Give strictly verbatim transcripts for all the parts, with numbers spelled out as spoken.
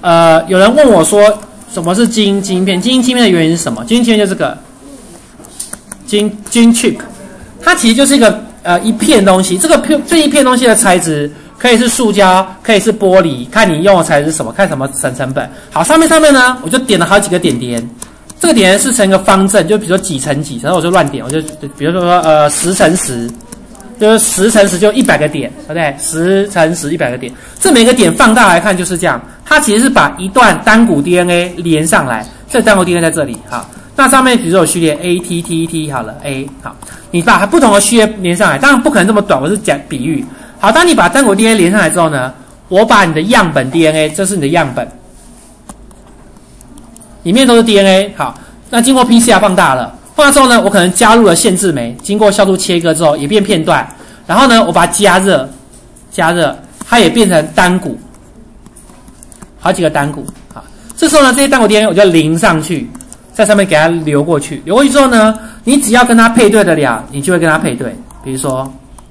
呃，有人问我说，什么是基因晶片？基因晶片的原因是什么？基因晶片就是这个基因基因 chip， 它其实就是一个呃一片东西。这个片这一片东西的材质可以是塑胶，可以是玻璃，看你用的材质是什么，看什么成成本。好，上面上面呢，我就点了好几个点点。这个点是成一个方阵，就比如说几乘几，然后我就乱点，我就比如说呃十乘十。就是十乘十就一百个点，对不对？十乘十一百个点，这每个点放大来看就是这样。它其实是把一段单股 D N A 连上来，这单股 D N A 在这里，好。那上面比如说有序列 A T T T 好了 A 好，你把不同的序列连上来，当然不可能这么短，我是讲比喻。好，当你把单股 D N A 连上来之后呢，我把你的样本 D N A， 这是你的样本，里面都是 D N A， 好，那经过 P C R 放大了。放大之后呢，我可能加入了限制酶，经过酵素切割之后也变片段，然后呢，我把它加热，加热，它也变成单股，好几个单股啊。这时候呢，这些单股 D N A 我就淋上去，在上面给它流过去，流过去之后呢，你只要跟它配对得了，你就会跟它配对。比如说，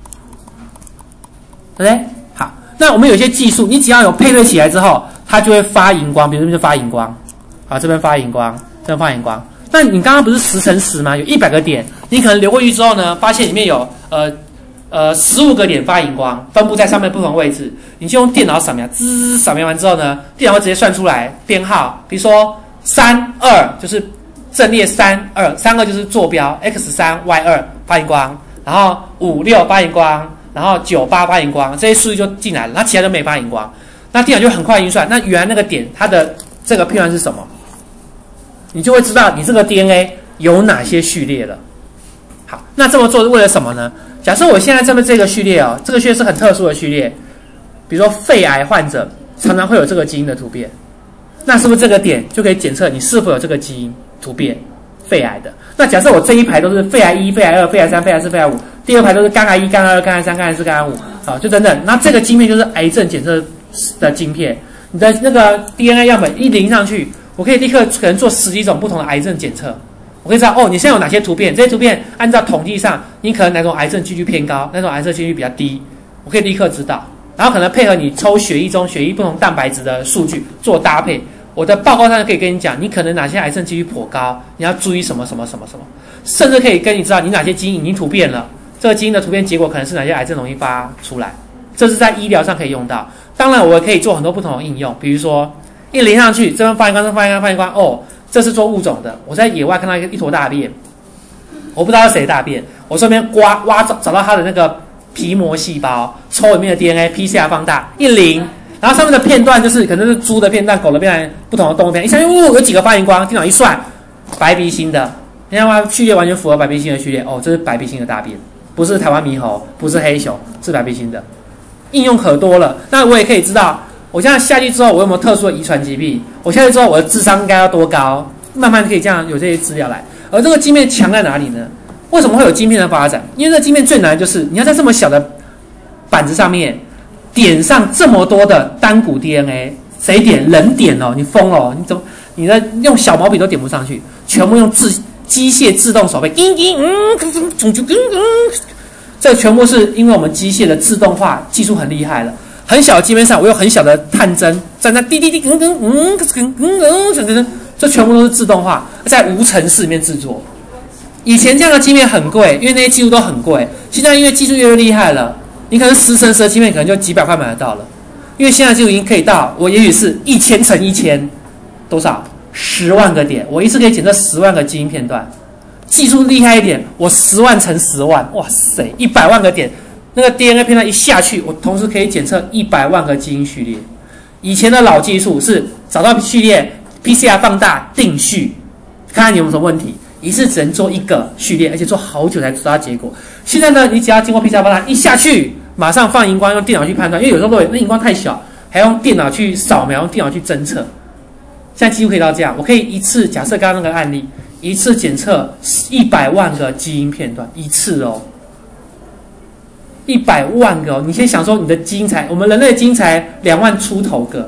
对不对？好，那我们有些技术，你只要有配对起来之后，它就会发荧光，比如这边就发荧光，好，这边发荧光，这边发荧光。那你刚刚不是十乘十吗？有一百个点，你可能流过去之后呢，发现里面有呃呃十五个点发荧光，分布在上面不同位置。你就用电脑扫描，滋扫描完之后呢，电脑会直接算出来编号，比如说三二就是阵列三二，三二就是坐标 x 三 y 二发荧光，然后五六发荧光，然后九八发荧光，这些数据就进来了，那其他都没发荧光。那电脑就很快运算，那原来那个点它的这个片段是什么？你就会知道你这个 D N A 有哪些序列了。好，那这么做是为了什么呢？假设我现在这边这个序列哦，这个序列是很特殊的序列，比如说肺癌患者常常会有这个基因的突变，那是不是这个点就可以检测你是否有这个基因突变肺癌的？那假设我这一排都是肺癌一、肺癌二、肺癌三、肺癌四、肺癌五，第二排都是肝癌一、肝癌二、肝癌三、肝癌四、肝癌五，好，就等等。那这个晶片就是癌症检测的晶片，你的那个 D N A 样本一淋上去。我可以立刻可能做十几种不同的癌症检测，我可以知道哦，你现在有哪些突变？这些突变按照统计上，你可能哪种癌症几率偏高，哪种癌症几率比较低，我可以立刻知道。然后可能配合你抽血液中血液不同蛋白质的数据做搭配，我的报告上可以跟你讲，你可能哪些癌症几率颇高，你要注意什么什么什么什么，甚至可以跟你知道你哪些基因已经突变了，这个基因的突变结果可能是哪些癌症容易发出来，这是在医疗上可以用到。当然，我也可以做很多不同的应用，比如说。一连上去，这边发荧光，这边发荧光，发荧光，哦，这是做物种的。我在野外看到一个一坨大便，我不知道是谁大便，我顺便刮挖找找到它的那个皮膜细胞，抽里面的 D N A，P C R 放大，一淋，然后上面的片段就是可能是猪的片段、狗的片段、不同的动物片段，一下哦有几个发荧光，电脑一算，白鼻星的，你看它序列完全符合白鼻星的序列，哦，这是白鼻星的大便，不是台湾猕猴，不是黑熊，是白鼻星的，应用可多了。那我也可以知道。我这样下去之后，我有没有特殊的遗传疾病？我下去之后，我的智商应该要多高？慢慢可以这样有这些资料来。而这个晶片强在哪里呢？为什么会有晶片的发展？因为这个晶片最难的就是你要在这么小的板子上面点上这么多的单股 D N A， 谁点？人点哦，你疯了、哦！你怎么你的用小毛笔都点不上去，全部用自机械自动手背，叮叮嗯，总就嗯嗯，这全部是因为我们机械的自动化技术很厉害了。很小的晶片上，我有很小的探针，在那滴滴滴，嗯嗯嗯嗯嗯嗯，这全部都是自动化，在无尘室里面制作。以前这样的晶片很贵，因为那些技术都很贵。现在因为技术越来越厉害了，你可能十乘十的晶片可能就几百块买得到了。因为现在技术已经可以到，我也许是一千乘一千，多少？十万个点，我一次可以检测十万个基因片段。技术厉害一点，我十万乘十万，哇塞，一百万个点。那个 D N A 片段一下去，我同时可以检测一百万个基因序列。以前的老技术是找到序列 ，P C R 放大定序，看看你有没有什么问题，一次只能做一个序列，而且做好久才抓到结果。现在呢，你只要经过 P C R 放大一下去，马上放荧光，用电脑去判断，因为有时候那荧光太小，还用电脑去扫描，用电脑去侦测。现在几乎可以到这样，我可以一次假设刚刚那个案例，一次检测一百万个基因片段，一次哦。一百万个、哦，你先想说你的基因才，我们人类的基因才两万出头个，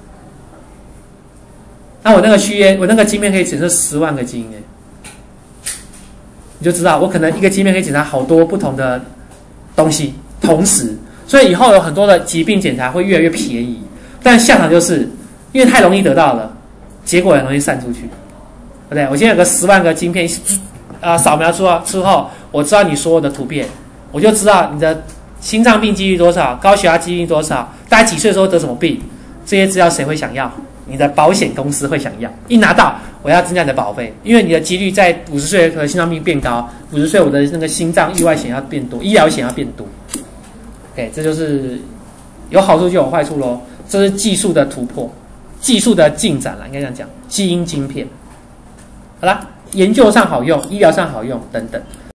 那我那个序列，我那个晶片可以检测十万个基因哎，你就知道我可能一个晶片可以检查好多不同的东西，同时，所以以后有很多的疾病检查会越来越便宜，但下场就是因为太容易得到了，结果很容易散出去，对不对？我现在有个十万个晶片，啊，扫描出之后，我知道你所有的图片，我就知道你的心脏病几率多少，高血压几率多少，大概几岁的时候得什么病，这些资料谁会想要？你的保险公司会想要。一拿到，我要增加你的保费，因为你的几率在五十岁和心脏病变高，五十岁我的那个心脏意外险要变多，医疗险要变多。OK， 这就是有好处就有坏处咯。这是技术的突破，技术的进展啦，应该这样讲。基因晶片，好啦，研究上好用，医疗上好用等等。